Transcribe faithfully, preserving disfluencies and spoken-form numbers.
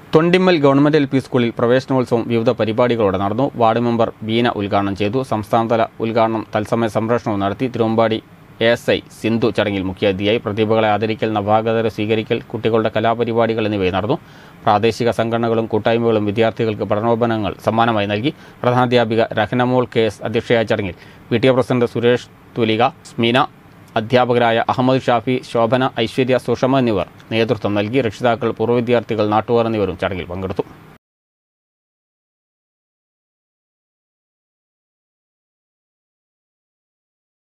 തൊണ്ടിമ്മൽ government L P സ്കൂളിൽ പ്രവേശനോത്സവം വിവിധ പരിപാടികളോടെ നടന്നു. വാർഡ് മെമ്പർ ബീന ഉദ്ഘാടനം ചെയ്തു. സംസ്ഥാനതല ഉദ്ഘാടനം തത്സമയ സംപ്രേഷണവും നടത്തി. Thiruvambady A S I Sindhu ചടങ്ങിൽ മുഖ്യാതിഥിയായി. പ്രതിഭകളെ ആദരിക്കൽ, നവാഗതരെ സ്വീകരിക്കൽ, കുട്ടികളുടെ കലാപരിപാടികൾ എന്നിവയും നടന്നു. പ്രാദേശിക സംഘടനകളും കൂട്ടായ്മകളും വിദ്യാർത്ഥികൾക്ക് പഠനോപകരണങ്ങൾ സമ്മാനമായി നൽകി. പ്രധാനാധ്യാപിക രഹ്നമോൾ കെ എസ് അധ്യക്ഷയായ ചടങ്ങിൽ P T A president Suresh Thulika, Smeena, അധ്യാപകരായ അഹമ്മദ് ഷാഫി, ശോഭന, ഐശ്വര്യ, സുഷമ എന്നിവർ നേതൃത്വം നൽകി. രക്ഷിതാക്കൾ, പൂർവ്വ വിദ്യാർത്ഥികൾ, നാട്ടുകാർ എന്നിവരും ചടങ്ങിൽ പങ്കെടുത്തു.